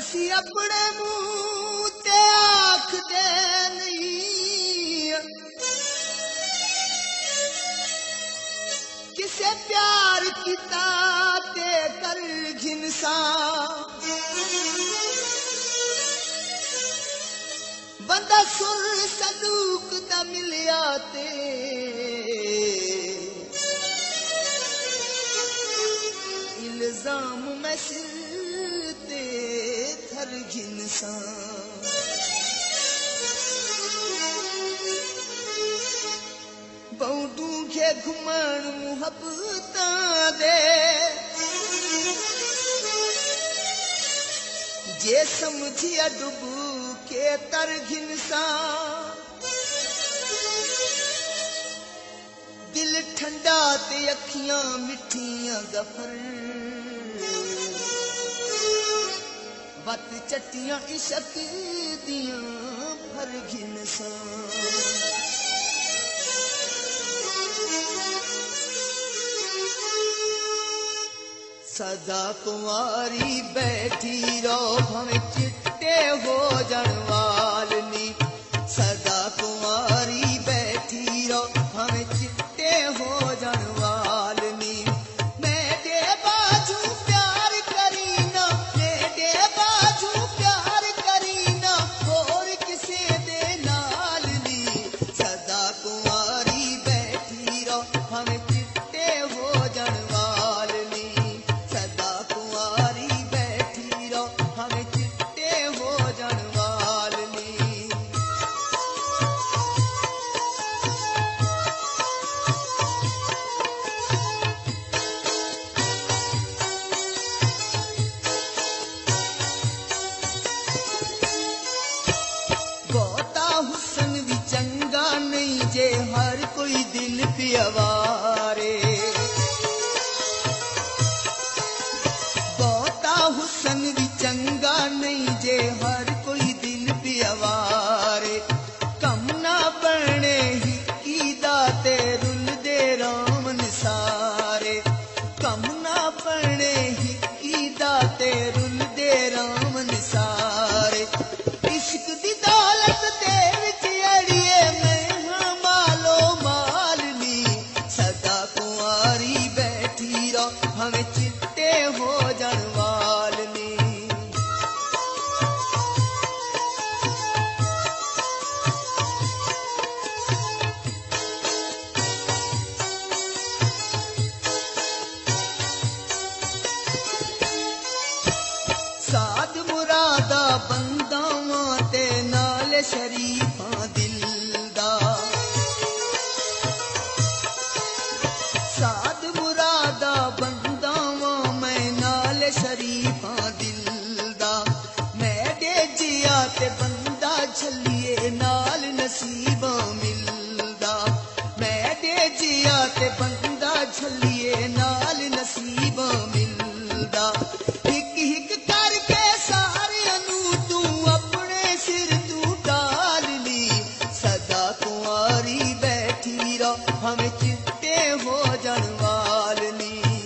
असी अपने मुंह ते आखदे नहीं किसे प्यार किता ते कर घिनसा बंदा सुर सदूक दा मिलिया ते इल्जाम में सिर ते थर घिनसा बहु के घुमण मुहब्बतां दे जे समझिया डुब के तर घिनसा दिल ठंडा ते अखियां मिठियां गफर वत चटियां इश्क दियां भर घिनसा सदा कुंवारी बैठी रहो भवें चिट्टे हो जाण वालनी सदा कुंवारी बैठी रहो भवें चिट्टे हो जाण वालनी मेरे बाजू प्यार करीना मेरे बाजू प्यार करीना और किसे दे नाल नी सदा कुंवारी बैठी रहो भवें चिट्टे हो जाण जे हर कोई दिल पियवारे बहुता हुसन भी चंगा नहीं जे हर कोई दिल पियवारे कम ना बने ही कीदा ते रुल दे रामन सारे कम ना बने ही कीदा ते रुल दे रामन सारे इश्क दी दौलत दे विच अड़िए हमें चिट्टे हो जाण वालनी साध मुरादा बंदावां ते नाल शरीफां दिलदा साध मुरादा शरीफा दिलदा मैं दे जिया ते बंदा झलिए नाल नसीबा मिलदा मैं दे जिया ते बंदा झलिए नाल नसीबा मिलदा हिक हिक करके सारियां नू तू अपने सिर तू डाल ली सदा कुंवारी बैठी रहो हमें चिट्टे हो जाण वालनी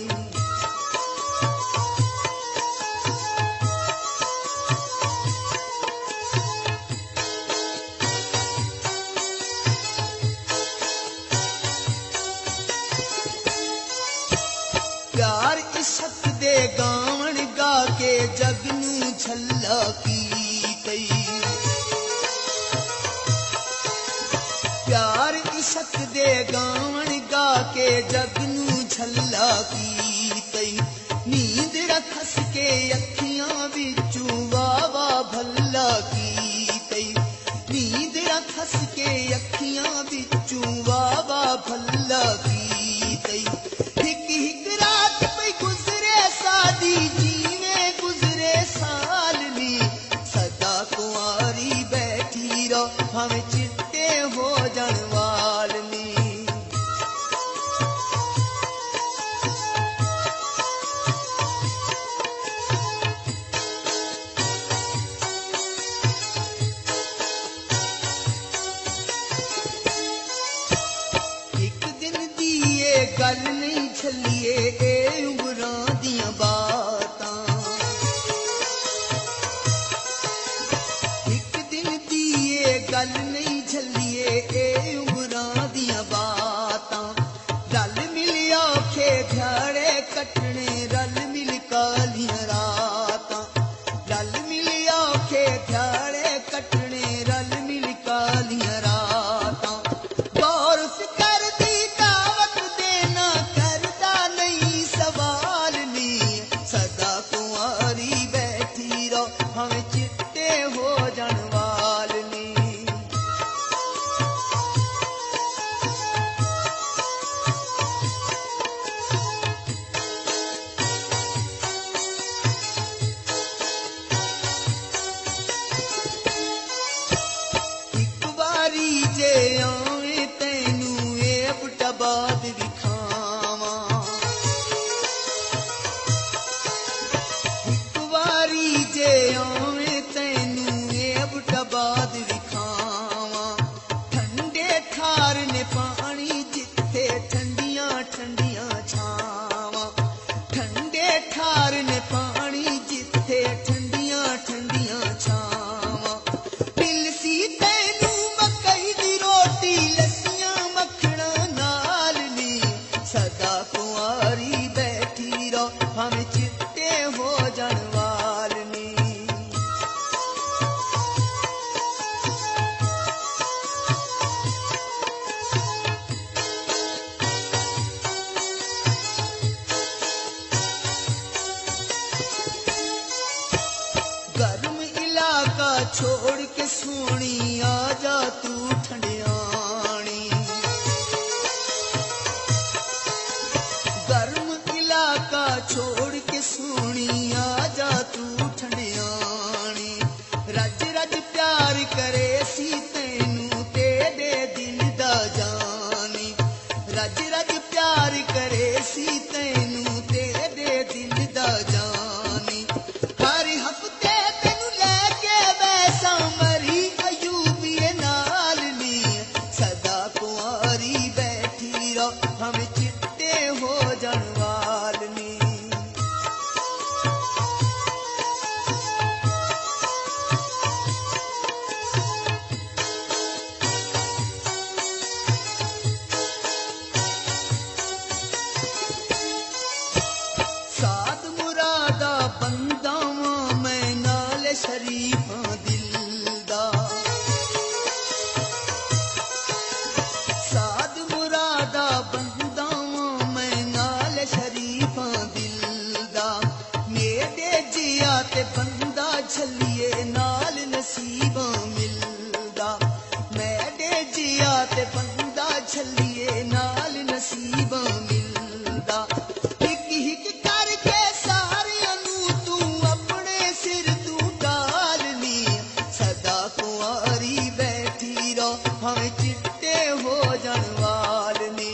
प्यार इश्क दे गावण गा के जग नू झल्ला की कई प्यार इश्क दे गावण गा के जग नू झल्ला की कई नींद रखस के अखियां विचू वावा भल्ला की कई नींद रखस के अखियां विचू वावा भल्ला की कई हिक हिक रात पे गुजरे सादी जीवे गुजरे सालनी सदा कुंवारी बैठी रहो हमें चिट्टे हो जाण वालनी एक दिन दी ये गल नहीं छलिए ए उमरां दियां बातां बाद विखावा एक वारी जे आवे तैनू ए बुटा बाद विखावा ठंडे ठार ने पानी जिथे ठंडियां ठंडियां छावा ठंडे ठार ने पानी जिथे ठंडियां ठंडियां छावा पिलसी तैनू मकई दी रोटी लस्सियां मखना नाल नी सदा कुंवारी बैठी रो हम चिट्टे हो जान वाल नी गर्म इलाका छोड़ के सोनी आजा तू ठंडियानी गर्म इलाका छोड़ के सोनी आजा तू ठंडियानी रज रज प्यार करे सी तैनू तेरे दिल दा जानी रज रज प्यार करे सी तैनू तेरे दिल दा जानी हर हफ्ते तैनू लेके वैसा मरी अयूबीए नाल नी सदा कुंवारी बैठी रो हम चिट्टे हो जान वाल नी साद मुरादा बंदावां मैं नाल शरीफां दिलदा साद मुरादा बंदावां मैं नाल शरीफां दिलदा मेरे जिया ते बंदा झल्लिए नाल नसीबां मिलदा मेरे जिया ते बंदा झल्लिए नाल नसीबां मिलदा हिक हिक करके सारियां नू तू अपने सिर तू डालनी सदा कुंवारी बैठी रो हम चिट्टे हो जान वाल नी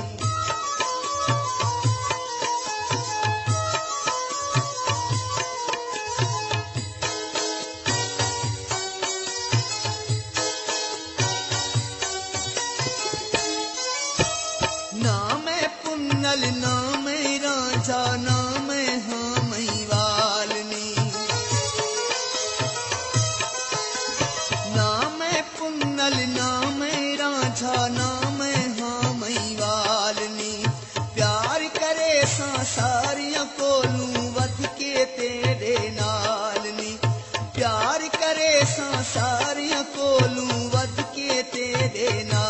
ना मैं पुन्नल ना मैं रांझा ना मैं हाँ मई वालनी ना मैं पुन्नल ना मैं रांझा ना मैं हाँ मई वालनी प्यार करे सा सारियां कोलू वध के तेरे नाल नी प्यार करे सा सारियां कोलू वध के तेरे नाल